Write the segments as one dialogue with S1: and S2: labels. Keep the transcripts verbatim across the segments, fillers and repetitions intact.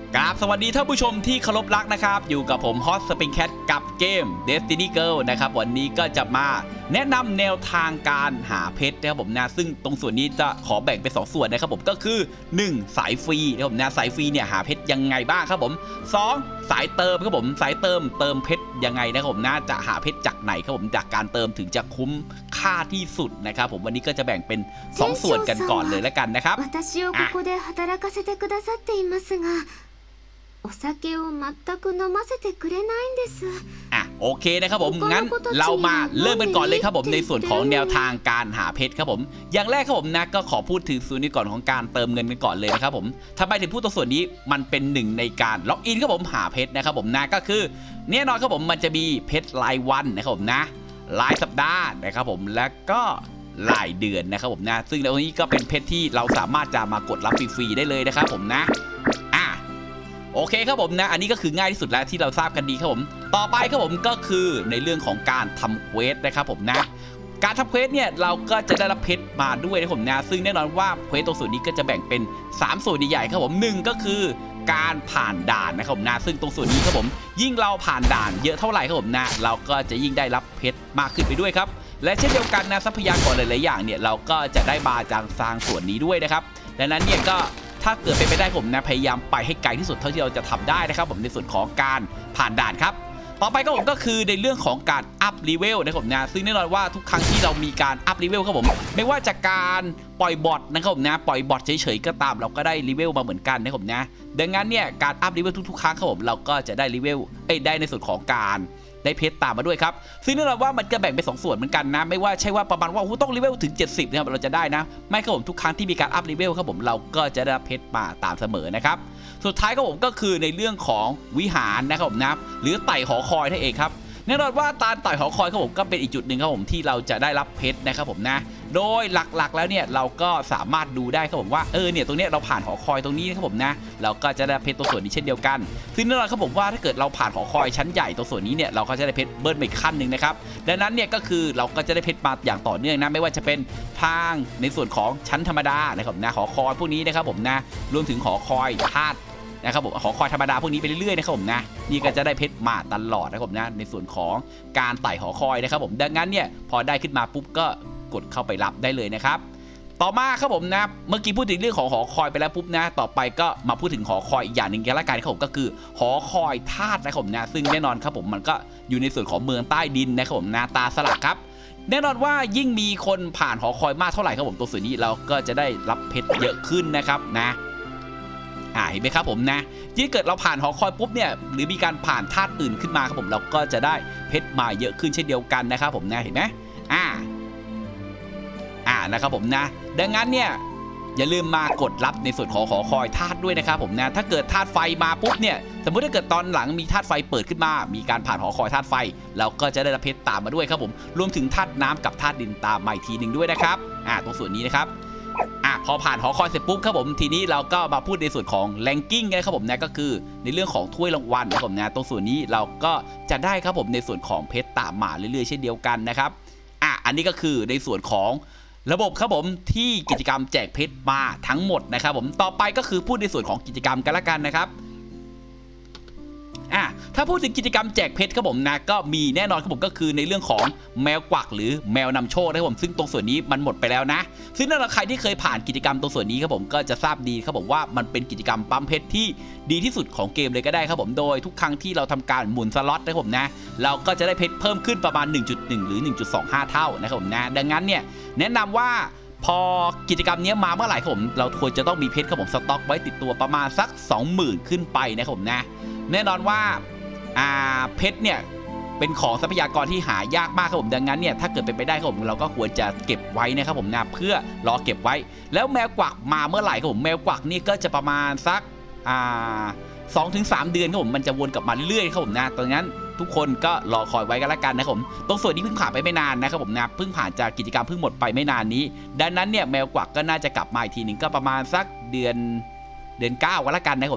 S1: กราบสวัสดีท่านผู้ชมที่เคารพรักนะครับอยู่กับผมฮอตสปริงแคทกับเกม Destiny Girl นะครับวันนี้ก็จะมาแนะนำแนวทางการหาเพชรนะครับผมนะซึ่งตรงส่วนนี้จะขอแบ่งเป็นสองส่วนนะครับผมก็คือหนึ่งสายฟรีนะครับผมนะสายฟรีเนี่ยหาเพชรยังไงบ้างครับผมสองสายเติมครับผมสายเติมเติมเพชรยังไงนะครับผมนะจะหาเพชรจากไหนครับผมจากการเติมถึงจะคุ้มค่าที่สุดนะครับผมวันนี้ก็จะแบ่งเป็นสองส่วนกันก่อนเลยแล้วกันนะครับ
S2: お酒を全く飲ませてくれないんです
S1: อ่ะโอเคนะครับผมงั้นเรามาเริ่มกันก่อนเลยครับผมในส่วนของแนวทางการหาเพชรครับผมอย่างแรกครับผมนะก็ขอพูดถึงส่วนนี้ก่อนของการเติมเงินกันก่อนเลยนะครับผมทำไมถึงพูดตรงส่วนนี้มันเป็นหนึ่งในการล็อกอินครับผมหาเพชรนะครับผมนะก็คือแน่นอนครับผมมันจะมีเพชรรายวันนะครับผมนะรายสัปดาห์นะครับผมแล้วก็รายเดือนนะครับผมนะซึ่งตรงนี้ก็เป็นเพชรที่เราสามารถจะมากดรับฟรีๆได้เลยนะครับผมนะโอเคครับผมนะอันนี้ก็คือง่ายที่สุดแล้วที่เราทราบกันดีครับผมต่อไปครับผมก็คือในเรื่องของการทำเควสนะครับผมนะการทำเควสเนี่ยเราก็จะได้รับเพชรมาด้วยนะผมนะซึ่งแน่นอนว่าเควสตรงส่วนนี้ก็จะแบ่งเป็นสามส่วนใหญ่ๆครับผมหนึ่งก็คือการผ่านด่านนะครับผมนะซึ่งตรงส่วนนี้ครับผมยิ่งเราผ่านด่านเยอะเท่าไหร่ครับผมนะเราก็จะยิ่งได้รับเพชรมากขึ้นไปด้วยครับและเช่นเดียวกันนะทรัพยากรหลายๆอย่างเนี่ยเราก็จะได้บาจางซางส่วนนี้ด้วยนะครับดังนั้นเนี่ยก็ถ้าเกิดเป็นไปได้ผมนะพยายามไปให้ไกลที่สุดเท่าที่เราจะทำได้นะครับผมในส่วนของการผ่านด่านครับต่อไปก็ผมก็คือในเรื่องของการอัพเลเวลนะครับผมนะซึ่งแน่นอนว่าทุกครั้งที่เรามีการอัพเลเวลครับผมไม่ว่าจากการปล่อยบอทนะครับผมนะปล่อยบอทเฉยๆก็ตามเราก็ได้เลเวลมาเหมือนกันนะครับผมนะดังนั้นเนี่ยการอัพเลเวลทุกๆครั้งครับผมเราก็จะได้เลเวลเอ้ยได้ในส่วนของการได้เพชรตามมาด้วยครับซึ่งแน่นอนว่ามันจะแบ่งเป็นสองส่วนเหมือนกันนะไม่ว่าใช่ว่าประมาณว่าต้องเลเวลถึงเจ็ดสิบนะครับเราจะได้นะไม่ครับผมทุกครั้งที่มีการอัพเลเวลครับผมเราก็จะได้เพชรมาตามเสมอนะครับสุดท้ายครับผมก็คือในเรื่องของวิหารนะครับผมนะหรือไต่หอคอยนั่นเองครับแน่นอนว่าการไต่หอคอยครับผมก็เป็นอีกจุดหนึ่งครับผมที่เราจะได้รับเพชรนะครับผมนะโดยหลักๆแล้วเนี่ยเราก็สามารถดูได้ครับผมว่าเออเนี่ยตรงนี้เราผ่านหอคอยตรงนี้ครับผมนะเราก็จะได้เพชรตัวส่วนนี้เช่นเดียวกันซึ่งแน่นอนครับผมว่าถ้าเกิดเราผ่านหอคอยชั้นใหญ่ตัวส่วนนี้เนี่ยเราก็จะได้เพชรเบิ้ลไปอีกขั้นหนึ่งนะครับดังนั้นเนี่ยก็คือเราก็จะได้เพชรมาอย่างต่อเนื่องนะไม่ว่าจะเป็นทางในส่วนของชั้นธรรมดานะครับนะหอคอยพวกนี้นะครับผมนะรวมถึงหอคอยธาตุนะครับผมขอคอยธรรมดาพวกนี้ไปเรื่อยๆนะครับผมนะนี่ก็จะได้เพชรมาตลอดนะครับผมนะในส่วนของการไต่หอคอยนะครับผมดังนั้นเนี่ยพอได้ขึ้นมาปุ๊บก็กดเข้าไปรับได้เลยนะครับต่อมาครับผมนะเมื่อกี้พูดถึงเรื่องของหอคอยไปแล้วปุ๊บนะต่อไปก็มาพูดถึงหอคอยอีกอย่างหนึ่งกันละกันครับผมก็คือหอคอยธาตุนะครับผมนะซึ่งแน่นอนครับผมมันก็อยู่ในส่วนของเมืองใต้ดินนะครับผมนะตาสลักครับแน่นอนว่ายิ่งมีคนผ่านหอคอยมากเท่าไหร่ครับผมตัวส่วนนี้เราก็จะได้รับเพชรเยอะขึ้นนะครับนะอ่าเห็นไหมครับผมนะที่เกิดเราผ่านหอคอยปุ๊บเนี่ยหรือมีการผ่านธาตุอื่นขึ้นมาครับผมเราก็จะได้เพชรมาเยอะขึ้นเช่นเดียวกันนะครับผมนะเห็นไหมอ่าอ่านะครับผมนะดังนั้นเนี่ยอย่าลืมมากดรับในส่วนของหอคอยธาตุด้วยนะครับผมนะถ้าเกิดธาตุไฟมาปุ๊บเนี่ยสมมติถ้าเกิดตอนหลังมีธาตุไฟเปิดขึ้นมามีการผ่านหอคอยธาตุไฟเราก็จะได้รับเพชรตามมาด้วยครับผมรวมถึงธาตุน้ำกับธาตุดินตามมาอีกทีหนึ่งด้วยนะครับอ่าตรงส่วนนี้นะครับอ่ะพอผ่านหอคอยเสร็จปุ๊บครับผมทีนี้เราก็มาพูดในส่วนของแรงกิ้งนะครับผมนะก็คือในเรื่องของถ้วยรางวัลนะครับผมนะตรงส่วนนี้เราก็จะได้ครับผมในส่วนของเพชรตามมาเรื่อยๆเช่นเดียวกันนะครับอ่ะอันนี้ก็คือในส่วนของระบบครับผมที่กิจกรรมแจกเพชรมาทั้งหมดนะครับผมต่อไปก็คือพูดในส่วนของกิจกรรมกันละกันนะครับอ่ะถ้าพูดถึงกิจกรรมแจกเพชรครับผมนะก็มีแน่นอนครับผมก็คือในเรื่องของแมวกวักหรือแมวนำโชคนะครับผมซึ่งตรงส่วนนี้มันหมดไปแล้วนะซึ่งถ้าใครที่เคยผ่านกิจกรรมตรงส่วนนี้ครับผมก็จะทราบดีครับผมว่ามันเป็นกิจกรรมปั๊มเพชรที่ดีที่สุดของเกมเลยก็ได้ครับผมโดยทุกครั้งที่เราทำการหมุนสล็อตนะครับผมนะเราก็จะได้เพชรเพิ่มขึ้นประมาณ หนึ่งจุดหนึ่ง หรือ หนึ่งจุดสองห้า เท่านะครับผมนะดังนั้นเนี่ยแนะนำว่าพอกิจกรรมนี้มาเมื่อไหร่ครับผมเราควรจะต้องมีเพชรครับผมสต็อกไว้ติดตัวประมาณสัก สองหมื่น ขึ้นไปนะครับผมนะแน่นอนว่าอ่าเพชรเนี่ยเป็นของทรัพยากรที่หายากมากครับผมดังนั้นเนี่ยถ้าเกิดเป็นไปได้ครับผมเราก็ควรจะเก็บไว้นะครับผมนะเพื่อรอเก็บไว้แล้วแมวกวักมาเมื่อไหร่ครับผมแมวกวักนี่ก็จะประมาณสักอ่าสองถึงสามเดือนครับผมมันจะวนกลับมาเรื่อยๆครับผมนะตอนนั้นทุกคนก็รอคอยไว้กันละกันนะครับผมตรงส่วนนี้เพิ่งผ่านไปไม่นานนะครับผมนะเพิ่งผ่านจากกิจกรรมเพิ่งหมดไปไม่นานนี้ดังนั้นเนี่ยแมวกวักก็น่าจะกลับมาอีกทีหนึ่งก็ประมาณสักเดือนเดือนเก้ากันละกันนะครับผมนะ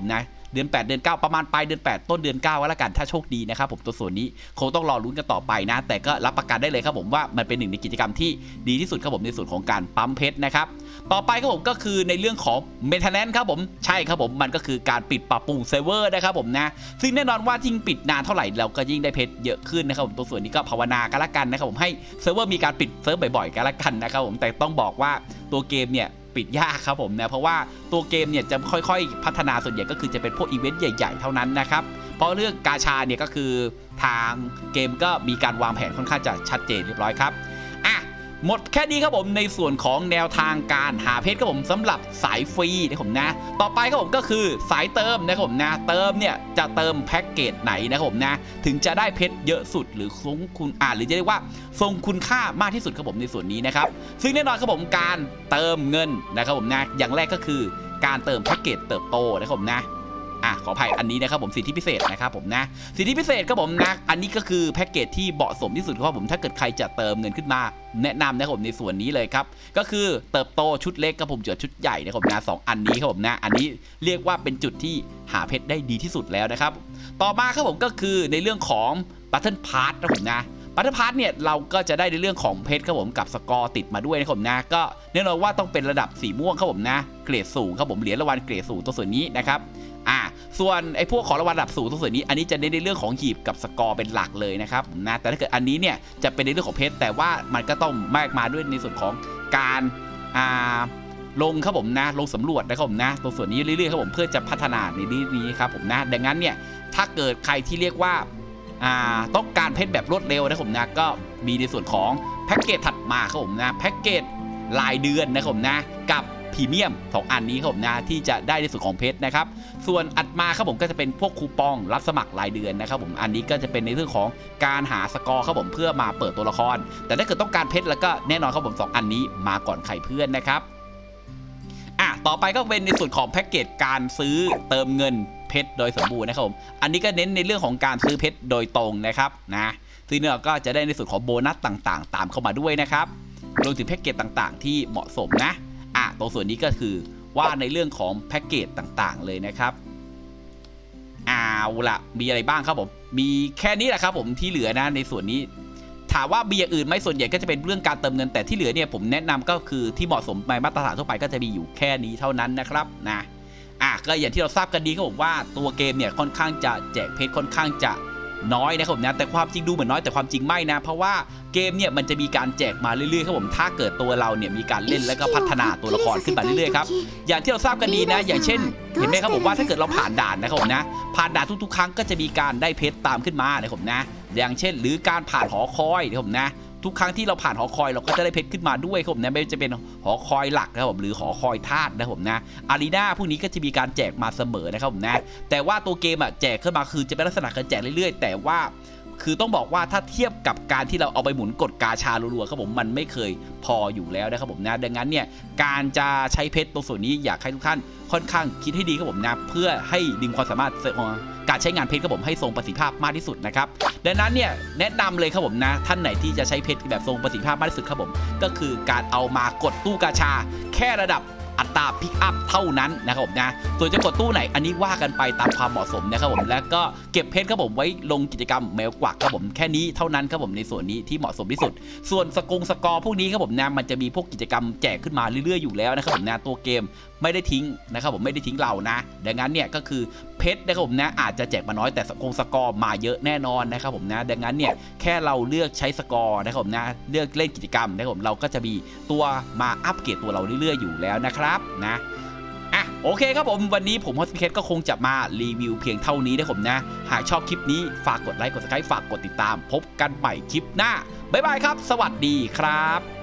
S1: เดือนแปดเดือนเก้าประมาณปลายเดือนแปดต้นเดือนเก้าก็แล้วกันถ้าโชคดีนะครับผมตัวส่วนนี้คงต้องรอลุ้นกันต่อไปนะแต่ก็รับประกันได้เลยครับผมว่ามันเป็นหนึ่งในกิจกรรมที่ดีที่สุดครับผมในส่วนของการปั๊มเพชรนะครับต่อไปครับผมก็คือในเรื่องของ maintenance ครับผมใช่ครับผมมันก็คือการปิดปรับปรุงเซิร์ฟเวอร์นะครับผมนะซึ่งแน่นอนว่ายิ่งปิดนานเท่าไหร่เราก็ยิ่งได้เพชรเยอะขึ้นนะครับผมตัวส่วนนี้ก็ภาวนากันละกันนะครับผมให้เซิร์ฟเวอร์มีการปิดเซิร์ฟบ่อยๆกันละกันนะครับผมแต่ต้องบอกว่าตัวเกมเนี่ยปิดยากครับผมนะเพราะว่าตัวเกมเนี่ยจะค่อยๆพัฒนาส่วนใหญ่ก็คือจะเป็นพวกอีเวนต์ใหญ่ๆเท่านั้นนะครับเพราะเรื่องกาชาเนี่ยก็คือทางเกมก็มีการวางแผนค่อนข้างจะชัดเจนเรียบร้อยครับอ่ะหมดแค่นี้ครับผมในส่วนของแนวทางการหาเพชรครับผมสำหรับสายฟรีนะครับผมนะต่อไปครับผมก็คือสายเติมนะครับผมนะเติมเนี่ยจะเติมแพ็กเกจไหนนะครับผมนะถึงจะได้เพชรเยอะสุดหรือทรงคุณอ่าหรือจะเรียกว่าทรงคุณค่ามากที่สุดครับผมในส่วนนี้นะครับซึ่งแน่นอนครับผมการเติมเงินนะครับผมนะอย่างแรกก็คือการเติมแพ็กเกจเติบโตนะครับผมนะอ่ะขออภัยอันนี้นะครับผมสิทธิพิเศษนะครับผมนะสิทธิพิเศษครับผมนะอันนี้ก็คือแพ็กเกจที่เหมาะสมที่สุดครับผมถ้าเกิดใครจะเติมเงินขึ้นมาแนะนำนะครับผมในส่วนนี้เลยครับก็คือเติบโตชุดเล็กครับผมเจอชุดใหญ่นะครับผมนะสองอันนี้ครับผมนะอันนี้เรียกว่าเป็นจุดที่หาเพชรได้ดีที่สุดแล้วนะครับต่อมาครับผมก็คือในเรื่องของ Battle Pass นะผมนะบัตเตอร์พาร์ทเนี่ยเราก็จะได้ในเรื่องของเพชรครับผมกับสกอร์ติดมาด้วยนะครับผมนะก็แน่นอนว่าต้องเป็นระดับสีม่วงครับผมนะเกรดสูงครับผมเหรียญรางวัลเกรดสูงตัวส่วนนี้นะครับอ่าส่วนไอ้พวกของรางวัลระดับสูงตัวส่วนนี้อันนี้จะเน้นในเรื่องของหีบกับสกอร์เป็นหลักเลยนะครับนะแต่ถ้าเกิดอันนี้เนี่ยจะเป็นในเรื่องของเพชรแต่ว่ามันก็ต้องแมกมาด้วยในส่วนของการอ่าลงครับผมนะลงสำรวจนะครับผมนะตัวส่วนนี้เรื่อยๆครับผมเพื่อจะพัฒนาในนี้ครับผมนะดังนั้นเนี่ยถ้าเกิดใครที่เรียกว่าต้องการเพชรแบบรวดเร็วนะผมนะก็มีในส่วนของแพ็กเกจถัดมาครับผมนะแพ็กเกจรายเดือนนะครับผมนะกับพรีเมียมสองอันนี้ครับผมนะที่จะได้ในส่วนของเพชรนะครับส่วนอัดมาครับผมก็จะเป็นพวกคูปองรับสมัครรายเดือนนะครับผมอันนี้ก็จะเป็นในเรื่องของการหาสกอร์ครับผมเพื่อมาเปิดตัวละครแต่ถ้าเกิดต้องการเพชรแล้วก็แน่นอนครับผมสองอันนี้มาก่อนใครเพื่อนนะครับอ่ะต่อไปก็เป็นในส่วนของแพ็กเกจการซื้อเติมเงินเพชรโดยสมบูรณ์นะครับผมอันนี้ก็เน้นในเรื่องของการซื้อเพชรโดยตรงนะครับนะซึ่งเราก็จะได้ในส่วนของโบนัสต่างๆตามเข้ามาด้วยนะครับรวมถึงแพ็กเกจต่างๆที่เหมาะสมนะอ่ะตรงส่วนนี้ก็คือว่าในเรื่องของแพ็กเกจต่างๆเลยนะครับเอาละมีอะไรบ้างครับผมมีแค่นี้แหละครับผมที่เหลือนะในส่วนนี้ถามว่ามีอย่างอื่นไหมส่วนใหญ่ก็จะเป็นเรื่องการเติมเงินแต่ที่เหลือเนี่ยผมแนะนำก็คือที่เหมาะสมในมาตรฐานทั่วไปก็จะมีอยู่แค่นี้เท่านั้นนะครับนะอ่ะก็อย่างที่เราทราบกันดีครับผมว่าตัวเกมเนี่ยค่อนข้างจะแจกเพชรค่อนข้างจะน้อยนะครับผมนะแต่ความจริงดูเหมือนน้อยแต่ความจริงไม่นะเพราะว่าเกมเนี่ยมันจะมีการแจกมาเรื่อยๆครับผมถ้าเกิดตัวเราเนี่ยมีการเล่นแล้วก็พัฒนาตัวละครขึ้นมาเรื่อยๆครับอย่างที่เราทราบกันดีนะอย่างเช่นเห็นไหมครับผมว่าถ้าเกิดเราผ่านด่านนะครับผมนะผ่านด่านทุกๆครั้งก็จะมีการได้เพชรตามขึ้นมานะครับผมนะอย่างเช่นหรือการผ่านหอคอยนะครับผมนะทุกครั้งที่เราผ่านหอคอยเราก็จะได้เพชรขึ้นมาด้วยครับผมนะไม่ว่าจะเป็นหอคอยหลักนะครับผมหรือหอคอยธาตุนะครับผมนะอารีนาพวกนี้ก็จะมีการแจกมาเสมอนะครับผมนะแต่ว่าตัวเกมอ่ะแจกขึ้นมาคือจะเป็นลักษณะการแจกเรื่อยๆแต่ว่าคือต้องบอกว่าถ้าเทียบกับการที่เราเอาไปหมุนกดกาชารัวๆครับผมมันไม่เคยพออยู่แล้วนะครับผมนะดังนั้นเนี่ยการจะใช้เพชรตรงส่วนนี้อยากให้ทุกท่านค่อนข้างคิดให้ดีครับผมนะเพื่อให้ดึงความสามารถการใช้งานเพชรครับผมให้ทรงประสิทธิภาพมากที่สุดนะครับดังนั้นเนี่ยแนะนำเลยครับผมนะท่านไหนที่จะใช้เพชรแบบทรงประสิทธิภาพมากที่สุดครับผมก็คือการเอามากดตู้กาชาแค่ระดับอัตราพิกอัพเท่านั้นนะครับผมนะส่วนจะกดตู้ไหนอันนี้ว่ากันไปตามความเหมาะสมนะครับผมแล้วก็เก็บเพชรครับผมไว้ลงกิจกรรมแมวกวักครับผมแค่นี้เท่านั้นครับผมในส่วนนี้ที่เหมาะสมที่สุดส่วนสกงสกอร์พวกนี้ครับผมนะมันจะมีพวกกิจกรรมแจกขึ้นมาเรื่อยๆอยู่แล้วนะครับผมนะตัวเกมไม่ได้ทิ้งนะครับผมไม่ได้ทิ้งเรานะดังนั้นเนี่ยก็คือเพชรนะครับผมนะอาจจะแจกมาน้อยแต่สกงสกอร์มาเยอะแน่นอนนะครับผมนะดังนั้นเนี่ยแค่เราเลือกใช้สกอร์นะครับผมนะเลือกเล่นกิจกรรมนะครับผมเราก็จะมีตัวมาอัปเกรดตัวเราเรื่อยๆอยู่แล้วนะครับนะอ่ะโอเคครับผมวันนี้ผมฮอสพิเคทก็คงจะมารีวิวเพียงเท่านี้นะผมนะหากชอบคลิปนี้ฝากกดไลค์กดซับสไครบ์ฝากกดติดตามพบกันใหม่คลิปหน้าบ๊ายบายครับสวัสดีครับ